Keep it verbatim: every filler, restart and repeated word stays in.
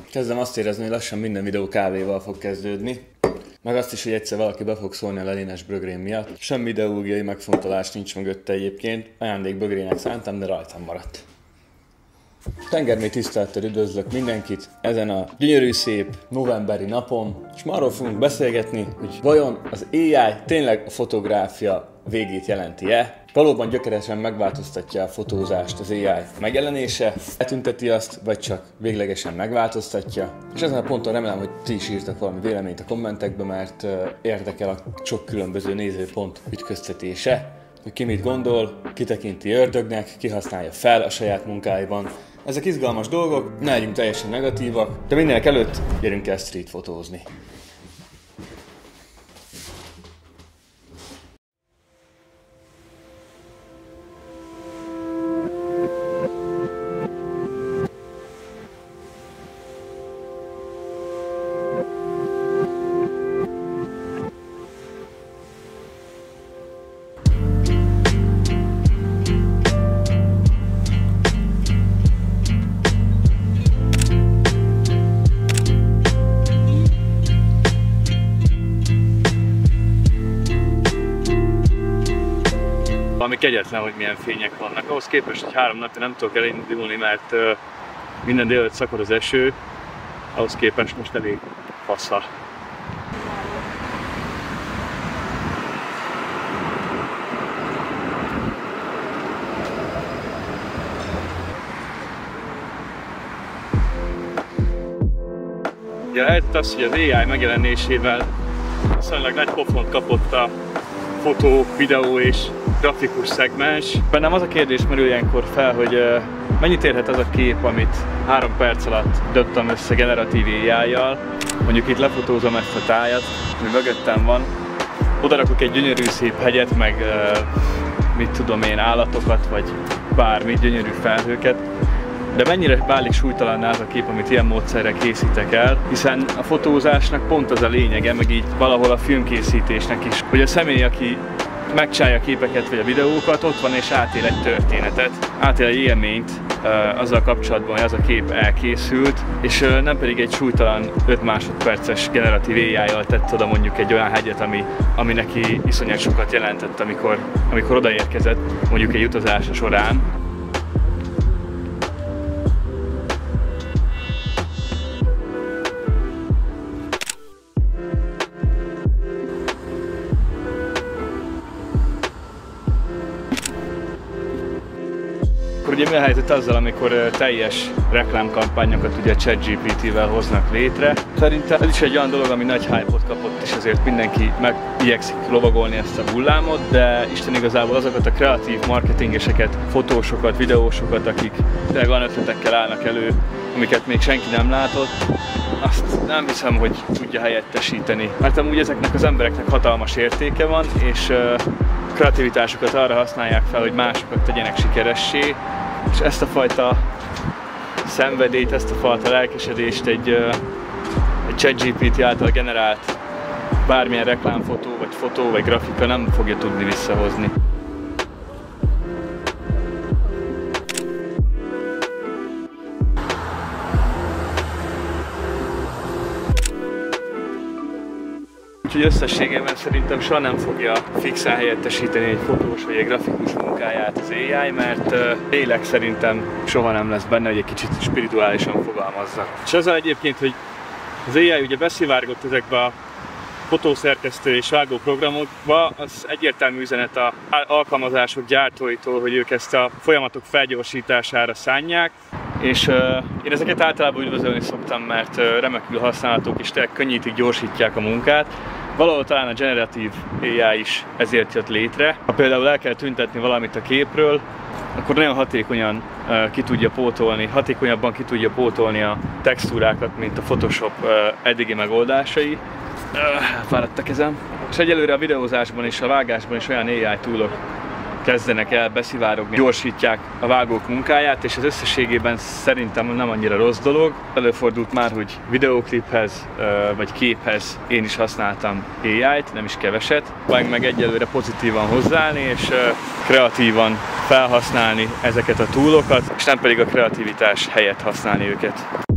Kezdem azt érezni, hogy lassan minden videó kávéval fog kezdődni. Meg azt is, hogy egyszer valaki be fog szólni a lelénes bögrém miatt. Semmi ideológiai megfontolás nincs mögötte egyébként. Ajándékbögrének szántam, de rajtam maradt. Tengermély tisztelettel üdvözlök mindenkit ezen a gyönyörű szép novemberi napon, és ma arról fogunk beszélgetni, hogy vajon az á i tényleg a fotográfia végét jelenti-e? Valóban gyökeresen megváltoztatja a fotózást az á i megjelenése, eltünteti azt, vagy csak véglegesen megváltoztatja. És ezen a ponton remélem, hogy ti is írtak valami véleményt a kommentekbe, mert érdekel a sok különböző nézőpont ütköztetése, hogy ki mit gondol, ki tekinti ördögnek, ki használja fel a saját munkáiban. Ezek izgalmas dolgok, ne legyünk teljesen negatívak, de mindenek előtt gyerünk el street fotózni. Ami kegyetlen, hogy milyen fények vannak. Ahhoz képest, hogy három napja nem tudok elindulni, mert uh, minden délután szakad az eső, ahhoz képest most elég fassa. Ugye lehet az, hogy az á i megjelenésével viszonylag nagy pofont kapott a fotó, videó és grafikus szegmens. Bennem az a kérdés merül ilyenkor fel, hogy uh, mennyit érhet az a kép, amit három perc alatt dobtam össze generatív á i-jal. Mondjuk itt lefotózom ezt a tájat, ami mögöttem van. Oda rakok egy gyönyörű szép hegyet, meg uh, mit tudom én, állatokat, vagy bármi, gyönyörű felhőket. De mennyire válik súlytalanná az a kép, amit ilyen módszerrel készítek el, hiszen a fotózásnak pont az a lényege, meg így valahol a filmkészítésnek is, hogy a személy, aki megcsinálja a képeket vagy a videókat, ott van és átél egy történetet, átél egy élményt uh, azzal kapcsolatban, hogy az a kép elkészült, és uh, nem pedig egy súlytalan öt másodperces generatív á i-jal tett oda mondjuk egy olyan hegyet, ami, ami neki iszonyat sokat jelentett, amikor, amikor odaérkezett mondjuk egy utazása során. Akkor ugye mi a helyzet azzal, amikor teljes reklámkampányokat ugye ChatGPT-vel hoznak létre. Szerintem ez is egy olyan dolog, ami nagy hype-ot kapott, és ezért mindenki megigyekszik lovagolni ezt a hullámot, de Isten igazából azokat a kreatív marketingeseket, fotósokat, videósokat, akik tényleg olyan ötletekkel állnak elő, amiket még senki nem látott, azt nem hiszem, hogy tudja helyettesíteni. Mert amúgy ezeknek az embereknek hatalmas értéke van, és kreativitásukat arra használják fel, hogy másokat tegyenek sikeressé, és ezt a fajta szenvedélyt, ezt a fajta lelkesedést egy, egy ChatGPT által generált bármilyen reklámfotó, vagy fotó, vagy grafika nem fogja tudni visszahozni. Úgyhogy összességében szerintem soha nem fogja fixen helyettesíteni egy fotós vagy egy grafikus munkáját az á i, mert uh, lélek szerintem soha nem lesz benne, hogy egy kicsit spirituálisan fogalmazza. És az egyébként, hogy az á i ugye beszivárgott ezekbe a fotószerkesztő és vágóprogramokba, az egyértelmű üzenet a alkalmazások gyártóitól, hogy ők ezt a folyamatok felgyorsítására szánják. És uh, én ezeket általában üdvözölni szoktam, mert uh, remekül használhatók és tényleg könnyítik, gyorsítják a munkát. Valahol talán a generatív á i is ezért jött létre. Ha például el kell tüntetni valamit a képről, akkor nagyon hatékonyan uh, ki tudja pótolni, hatékonyabban ki tudja pótolni a textúrákat, mint a Photoshop uh, eddigi megoldásai. Uh, fáradt a kezem. És egyelőre a videózásban és a vágásban is olyan á i toolok kezdenek el beszivárogni, gyorsítják a vágók munkáját, és az összességében szerintem nem annyira rossz dolog. Előfordult már, hogy videókliphez vagy képhez én is használtam á i-t, nem is keveset. Meg meg egyelőre pozitívan hozzáállni, és kreatívan felhasználni ezeket a toolokat, és nem pedig a kreativitás helyett használni őket.